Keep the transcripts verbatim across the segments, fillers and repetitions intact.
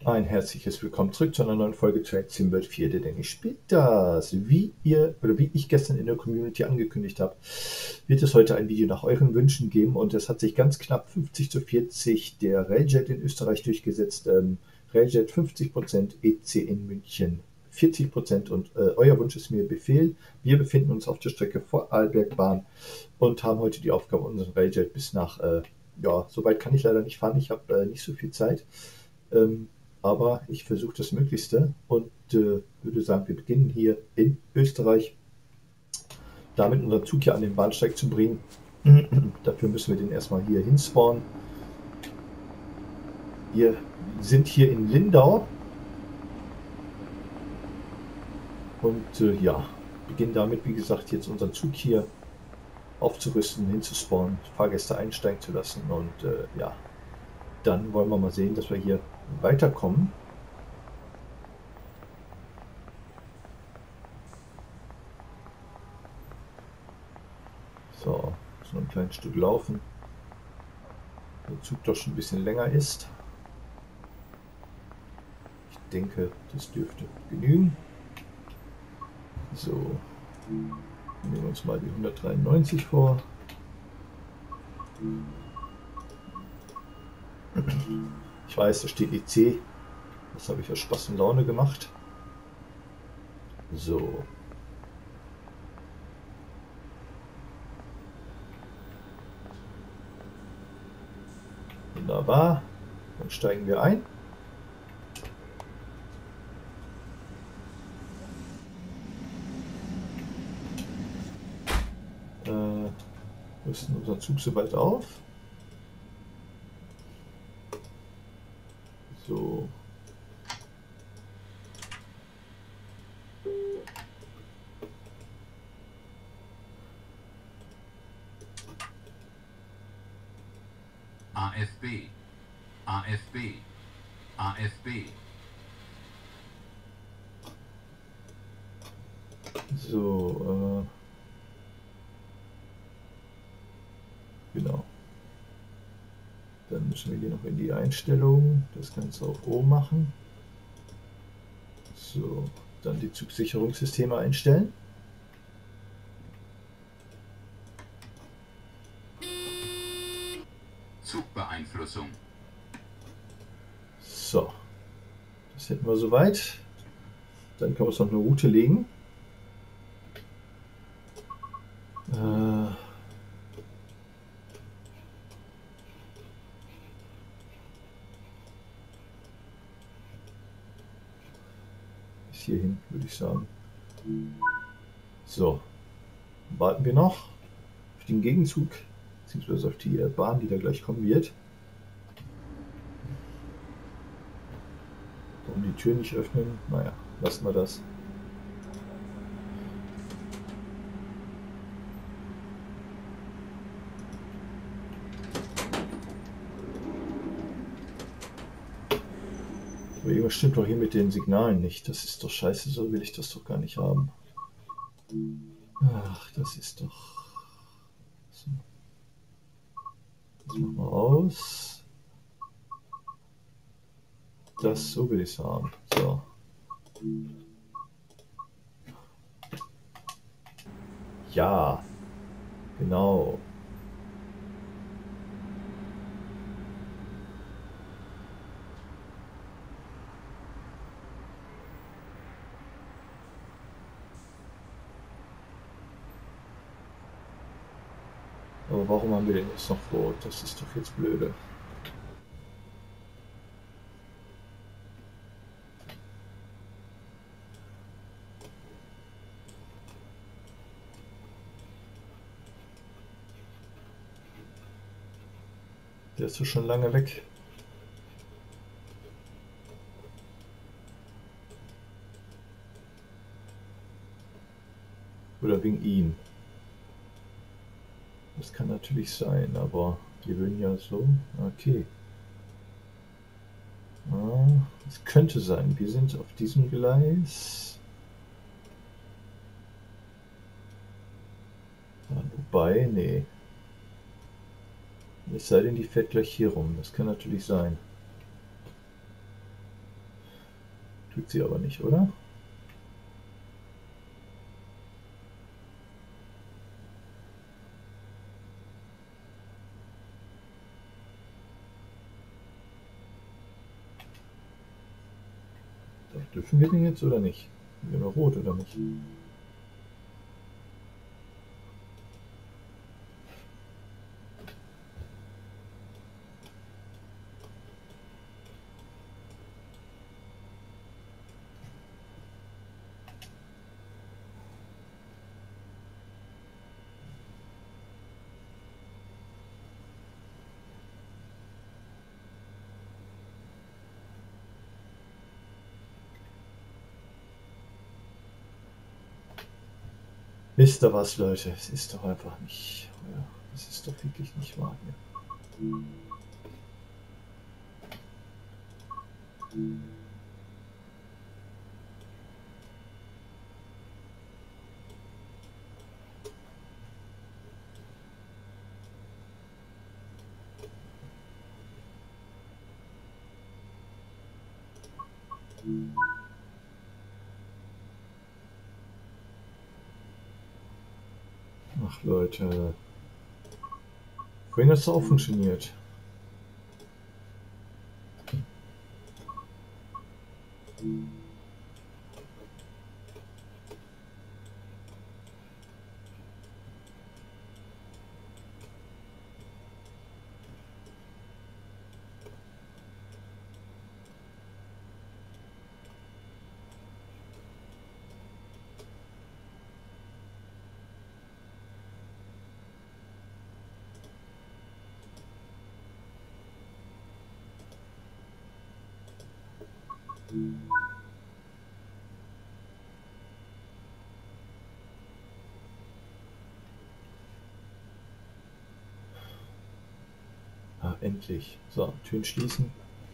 Ein herzliches Willkommen zurück zu einer neuen Folge Train Sim World vier, der Dennis spielt das. Wie ihr oder wie ich gestern in der Community angekündigt habe, wird es heute ein Video nach euren Wünschen geben und es hat sich ganz knapp fünfzig zu vierzig der Railjet in Österreich durchgesetzt. Ähm, Railjet fünfzig Prozent, E C in München vierzig Prozent und äh, euer Wunsch ist mir Befehl. Wir befinden uns auf der Strecke vor Arlbergbahn und haben heute die Aufgabe, unseren Railjet bis nach, äh, ja, so weit kann ich leider nicht fahren, ich habe äh, nicht so viel Zeit. Ähm, aber ich versuche das Möglichste und äh, würde sagen, wir beginnen hier in Österreich, damit unseren Zug hier an den Bahnsteig zu bringen. Dafür müssen wir den erstmal hier hinspawnen. Wir sind hier in Lindau und äh, ja, beginnen damit, wie gesagt, jetzt unseren Zug hier aufzurüsten, hinzuspawnen, Fahrgäste einsteigen zu lassen und äh, ja, dann wollen wir mal sehen, dass wir hier weiterkommen. So, so ein kleines Stück laufen. Der Zug doch schon ein bisschen länger ist. Ich denke, das dürfte genügen. So, nehmen wir uns mal die hundertdreiundneunzig vor. Ich weiß, da steht E C. Das habe ich aus Spaß und Laune gemacht. So. Wunderbar. Dann steigen wir ein. Äh, rüsten unseren Zug soweit auf. So. A F B, A F B, A F B. So, äh, genau. Dann müssen wir hier noch in die Einstellungen das Ganze auf O machen. So, dann die Zugsicherungssysteme einstellen. Zugbeeinflussung. So, das hätten wir soweit. Dann können wir uns noch eine Route legen. Äh, bis hierhin, würde ich sagen. So, warten wir noch auf den Gegenzug, beziehungsweise auf die Bahn, die da gleich kommen wird. Warum die Tür nicht öffnen? Naja, lassen wir das. Aber irgendwas stimmt doch hier mit den Signalen nicht. Das ist doch scheiße, so will ich das doch gar nicht haben. Ach, das ist doch... So. Das machen wir aus. Das, so will ich es haben. So. Ja, genau. Aber warum haben wir den jetzt noch vor? Das ist doch jetzt blöde. Der ist doch schon lange weg. Oder wegen ihm. Das kann natürlich sein, aber wir würden ja so... Okay. Es könnte sein, wir sind auf diesem Gleis. Ja, wobei, nee. Es sei denn, die fährt gleich hier rum. Das kann natürlich sein. Tut sie aber nicht, oder? Dürfen wir den jetzt oder nicht? Sind wir noch rot oder nicht? Wisst ihr was, Leute? Es ist doch einfach nicht. Ja, es ist doch wirklich nicht wahr hier. Ach Leute, vorhin hat es auch funktioniert. Ah, endlich. So, Türen schließen.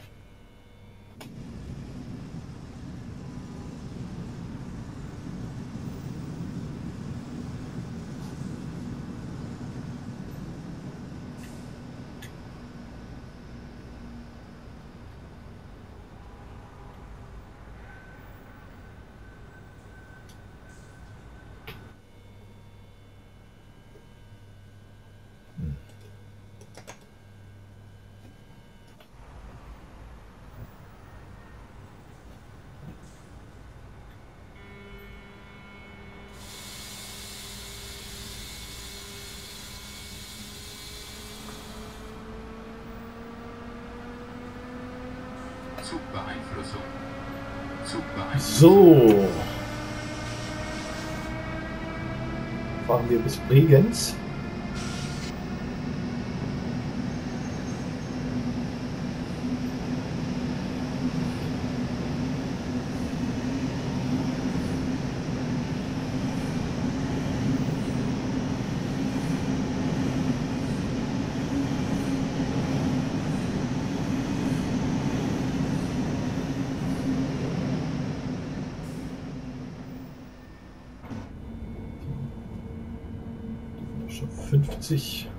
Zugbeeinflussung. Zugbeeinflussung. So. Fahren wir bis Bregenz. Schon fünfzig.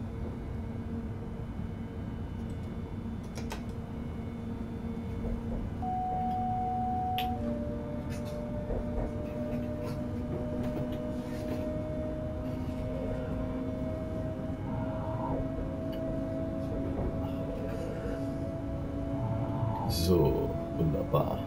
So, wunderbar.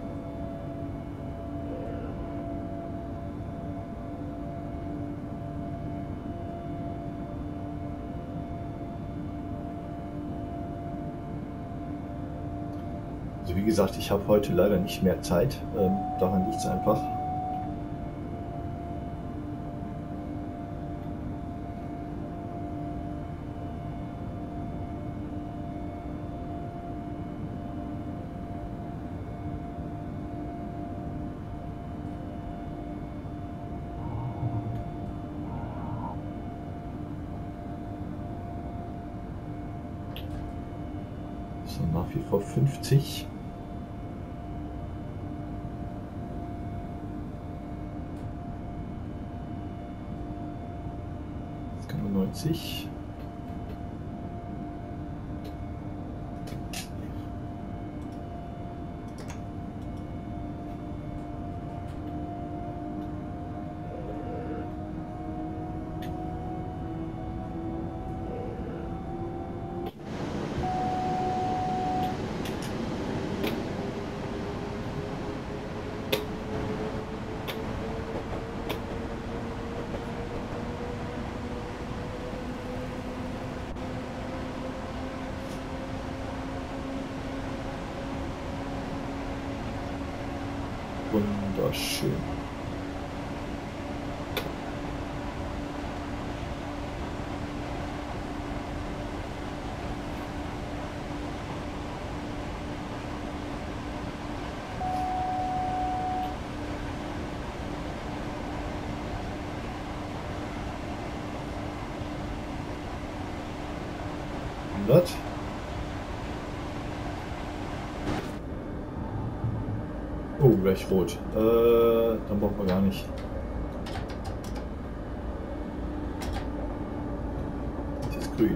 Also wie gesagt, ich habe heute leider nicht mehr Zeit. Ähm, daran liegt es einfach. So, nach wie vor fünfzig. neunzig. Wunderschön. hundert. Oh, gleich rot. Äh, dann brauchen wir gar nicht. Das ist grün.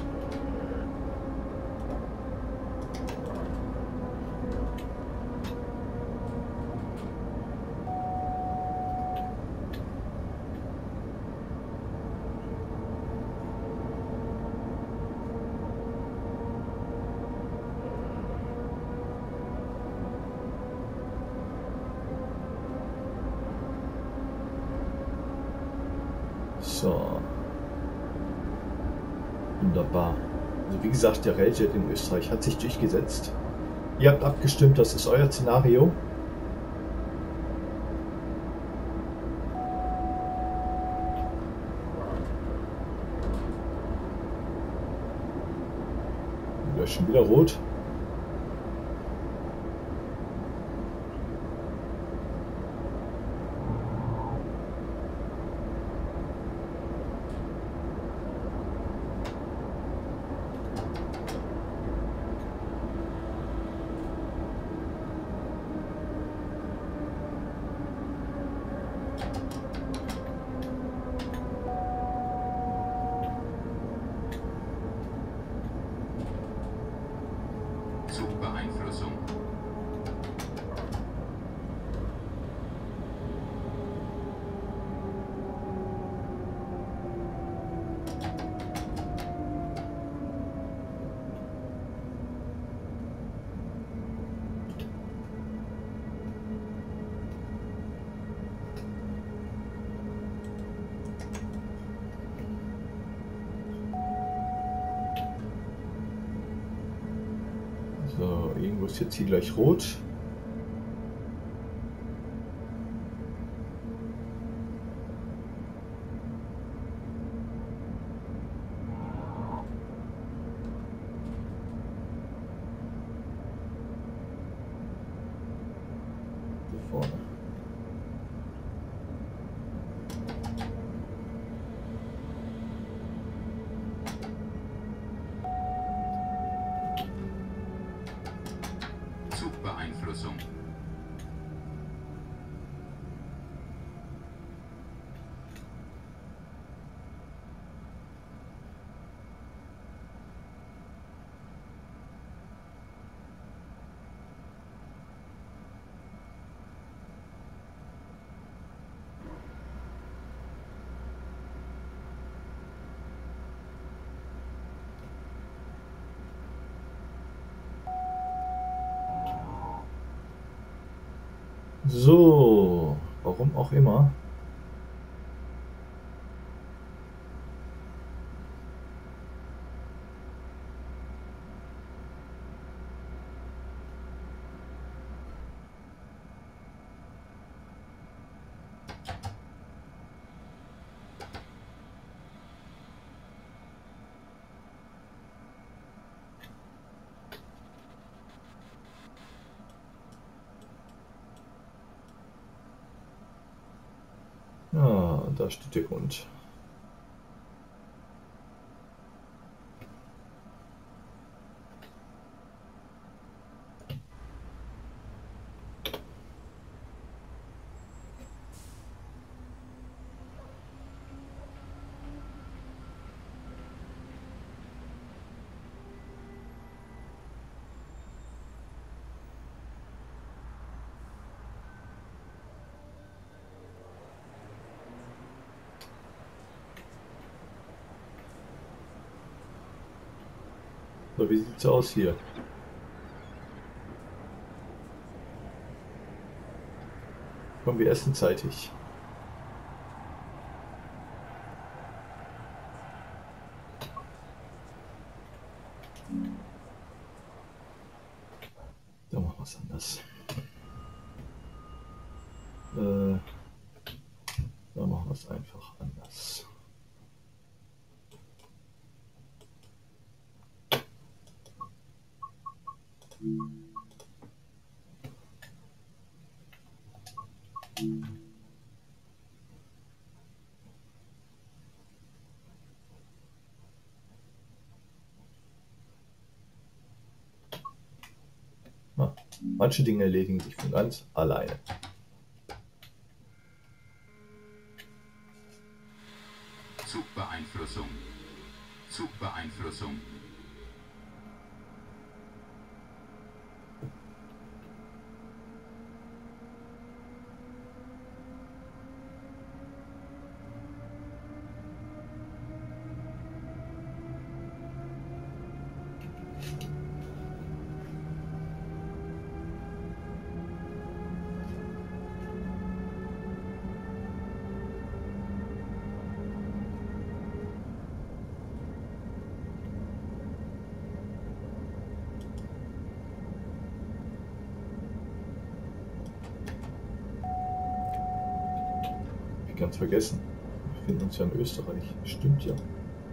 So. Wunderbar. Also wie gesagt, der Railjet in Österreich hat sich durchgesetzt. Ihr habt abgestimmt, das ist euer Szenario. Ja, schon wieder rot. Zugbeeinflussung. So, irgendwo ist jetzt hier gleich rot. Hier vorne. Zugbeeinflussung. So, warum auch immer. Ja, da steht der Grund. So, wie sieht's aus hier? Kommen wir essen zeitig. Da machen wir es anders. wir es einfach anders. Na, manche Dinge erledigen sich von ganz alleine. Zugbeeinflussung. Zugbeeinflussung. Ganz vergessen. Wir befinden uns ja in Österreich. Stimmt ja.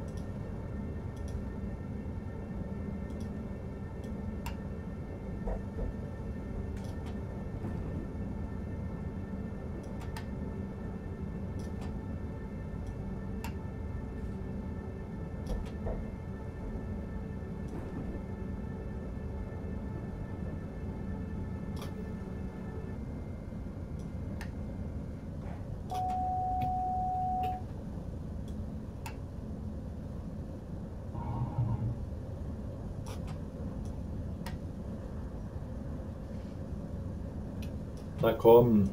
Na komm.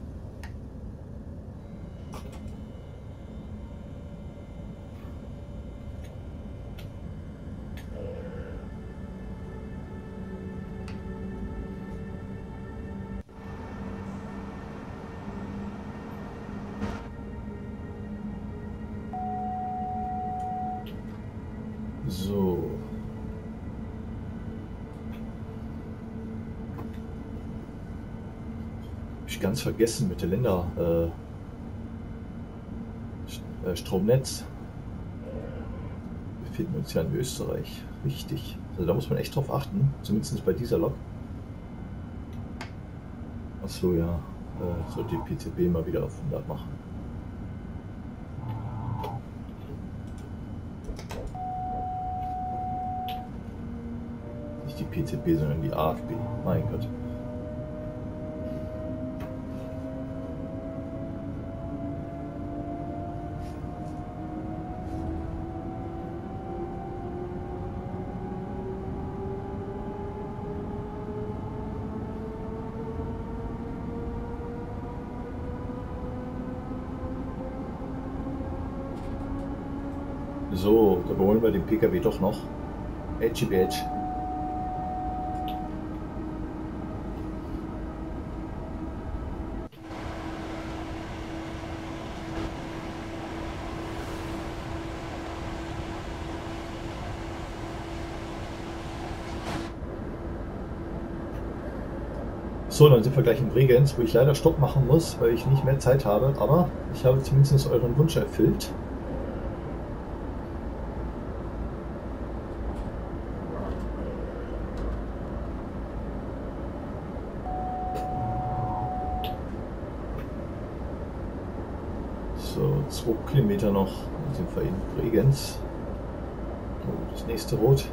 So. Ich ganz vergessen mit der Länder äh, äh, Stromnetz. Wir befinden uns ja in Österreich. Richtig. Also da muss man echt drauf achten, zumindest bei dieser Lok. Achso, ja. Äh, sollte die P C B mal wieder auf hundert machen. Nicht die P C B, sondern die A F B. Mein Gott. So, da überholen wir den P K W doch noch. Edgy Badge. So, dann sind wir gleich in Bregenz, wo ich leider Stopp machen muss, weil ich nicht mehr Zeit habe. Aber ich habe zumindest euren Wunsch erfüllt. So, zwei Kilometer noch, dann sind wir in Bregenz. Oh, das nächste Rot.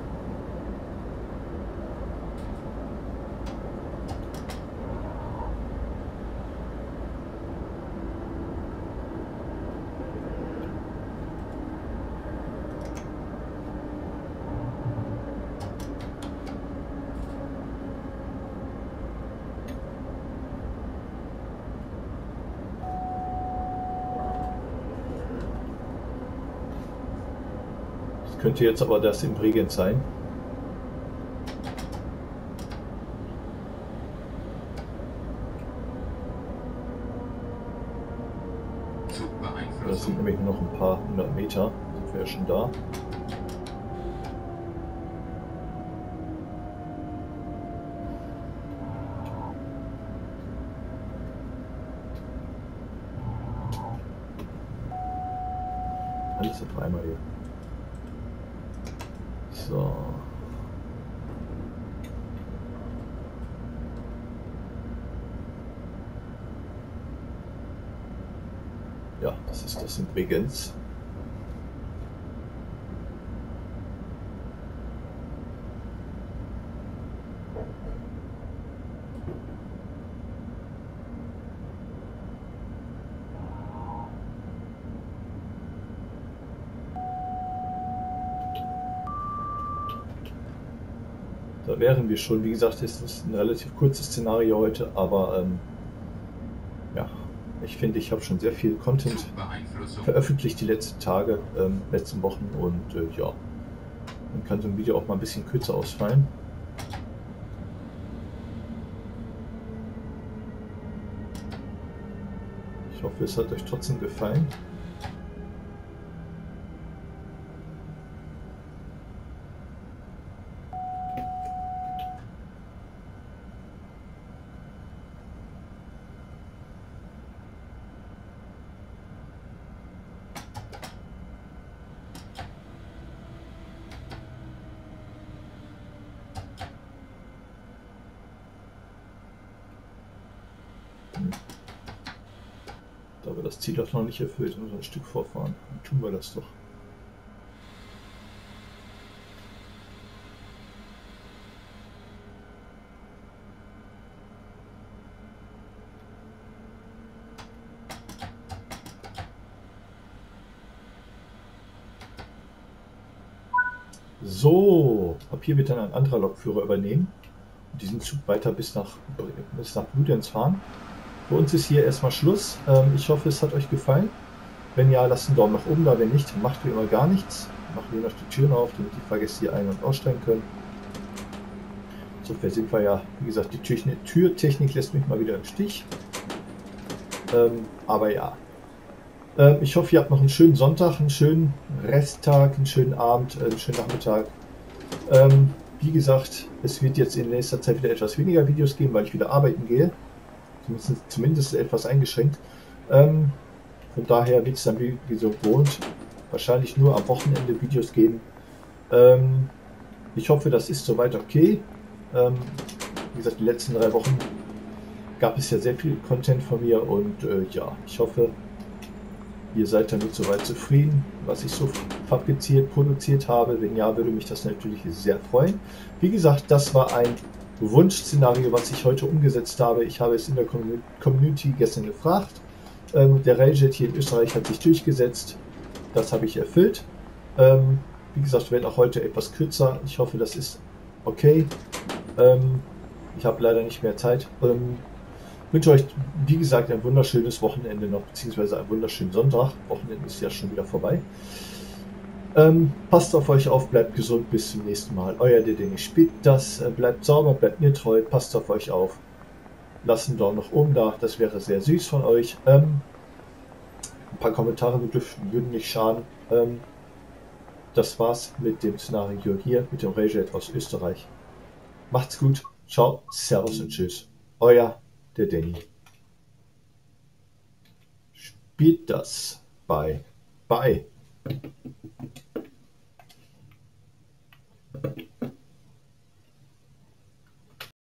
Könnte jetzt aber das in Bregenz sein. Das sind nämlich noch ein paar hundert Meter, sind wir ja schon da. Alles auf einmal hier. So. Ja, das ist das in Bregenz. Da wären wir schon. Wie gesagt, es ist ein relativ kurzes Szenario heute, aber ähm, ja, ich finde, ich habe schon sehr viel Content veröffentlicht die letzten Tage, ähm, letzten Wochen und äh, ja, dann kann so ein Video auch mal ein bisschen kürzer ausfallen. Ich hoffe, es hat euch trotzdem gefallen. Da wir das Ziel doch noch nicht erfüllt und so ein Stück vorfahren, dann tun wir das doch. So, ab hier wird dann ein anderer Lokführer übernehmen und diesen Zug weiter bis nach, bis nach Bludenz fahren. Für uns ist hier erstmal Schluss. Ähm, ich hoffe, es hat euch gefallen. Wenn ja, lasst einen Daumen nach oben da. Wenn nicht, macht wie immer gar nichts. Machen wir noch die Türen auf, damit die Fahrgäste hier ein- und aussteigen können. Insofern sind wir ja, wie gesagt, die Türtechnik, Türtechnik lässt mich mal wieder im Stich. Ähm, aber ja. Ähm, ich hoffe, ihr habt noch einen schönen Sonntag, einen schönen Resttag, einen schönen Abend, äh, einen schönen Nachmittag. Ähm, wie gesagt, es wird jetzt in nächster Zeit wieder etwas weniger Videos geben, weil ich wieder arbeiten gehe. Zumindest, zumindest etwas eingeschränkt. Ähm, von daher wird es dann wie, wie so gewohnt wahrscheinlich nur am Wochenende Videos geben. Ähm, ich hoffe, das ist soweit okay. Ähm, wie gesagt, die letzten drei Wochen gab es ja sehr viel Content von mir und äh, ja, ich hoffe, ihr seid damit soweit zufrieden, was ich so fabriziert, produziert habe. Wenn ja, würde mich das natürlich sehr freuen. Wie gesagt, das war ein Wunschszenario, was ich heute umgesetzt habe. Ich habe es in der Community gestern gefragt. Ähm, der Railjet hier in Österreich hat sich durchgesetzt. Das habe ich erfüllt. Ähm, wie gesagt, wir werden auch heute etwas kürzer. Ich hoffe, das ist okay. Ähm, ich habe leider nicht mehr Zeit. Ähm, Ich wünsche euch, wie gesagt, ein wunderschönes Wochenende noch, beziehungsweise einen wunderschönen Sonntag. Wochenende ist ja schon wieder vorbei. Ähm, passt auf euch auf, bleibt gesund, bis zum nächsten Mal. Euer Denis spielt das, äh, bleibt sauber, bleibt mir treu, passt auf euch auf. Lasst einen Daumen nach oben da, das wäre sehr süß von euch. Ähm, ein paar Kommentare dürften, würden nicht schaden. Ähm, das war's mit dem Szenario hier, mit dem Railjet aus Österreich. Macht's gut, ciao, servus und tschüss. Euer der Danny. Spielt das. Bye. Bye.